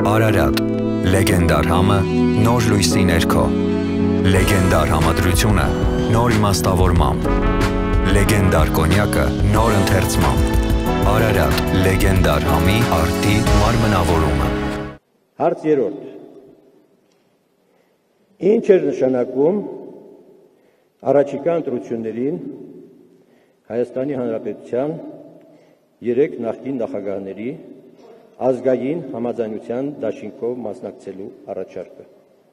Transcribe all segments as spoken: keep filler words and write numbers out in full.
Արարատ, լեգենդար համը, նոր լույսի ներքո, լեգենդար համադրությունը, նոր իմաստավորմամբ, լեգենդար կոնյակը, նոր ընթերցմամբ, Արարատ, լեգենդար համի արդի մարմնավորումը։ Հարց երրորդ. Ինչ էր նշանակում առաջիկա ընտրություններին Հայաստանի Հանրապետության երեք նախկին նախագահների ազգային համաձայնության դաշինքով մասնակցելու առաջարկը։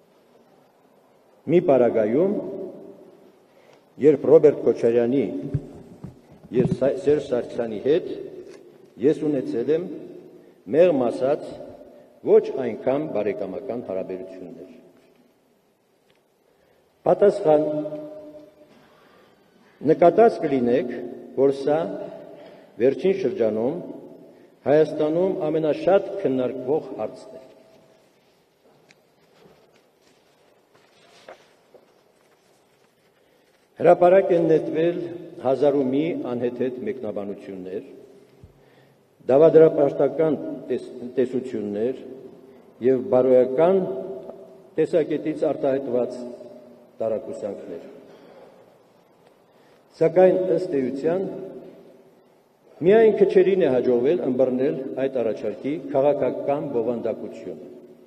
Մի պարագայում, երբ Ռոբերտ Քոչարյանի և Սերժ Սարգսյանի հետ ես ունեցել եմ մեղմ ասած ոչ այնքան բարեկամական հարաբերություններ։ Պատասխան. նկատած կլինեք, որ սա վերջին շրջանում Հայաստանում ամենաշատ քննարկվող հարցն է։ Հրապարակ են նետվել հազար ու մի անհեթեթ մեկնաբանություններ, դավադրապաշտական տեսություններ և բարոյական տեսակետից արտահայտված տարակուսանքներ։ Սակայն ըստ էության միայն քչերին է հաջողվել ըմբռնել այդ առաջարկի քաղաքական բովանդակությունը։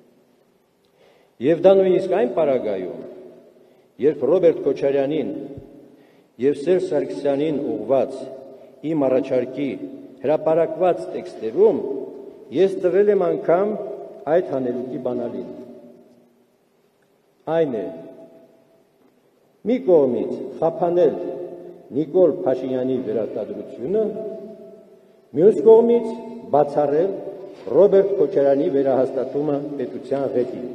Եվ դա նույնիսկ այն պարագայում, երբ Ռոբերտ Քոչարյանին և Սերժ Սարգսյանին ուղղված իմ առաջարկի հրապարակված տեքստերում ես տվել եմ անգամ այդ հանելուկի բանալին։ Այն է, մի կողմից խափանել Նիկոլ Փաշինյանի վերարտադրությունը, մյուս կողմից բացառել Ռոբերտ Քոչարյանի վերահաստատումը պետության ղեկին,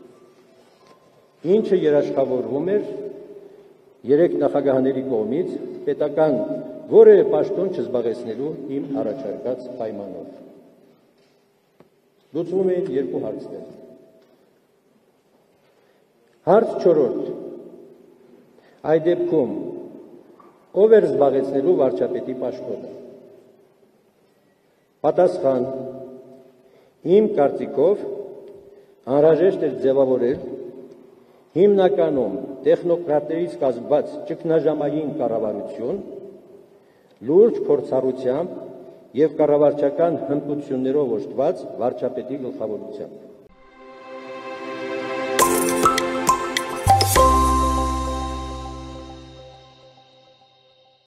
ինչը երաշխավորվում էր երեք նախագահների կողմից պետական որևէ պաշտոն չզբաղեցնելու իմ առաջարկած պայմանով։ Լուծվում էին երկու հարցներ։ Հարց չորրորդ. այդ դեպքում ով էր զբաղեցնելու վարչապետի պաշտոնը։ Պատասխան. իմ կարծիքով անհրաժեշտ էր ձևավորել հիմնականում տեխնոկրատներից կազմված ճգնաժամային կառավարություն, լուրջ փորձառությամբ և կառավարչական հմտություններով օժտված վարչապետի գլխավորությամբ։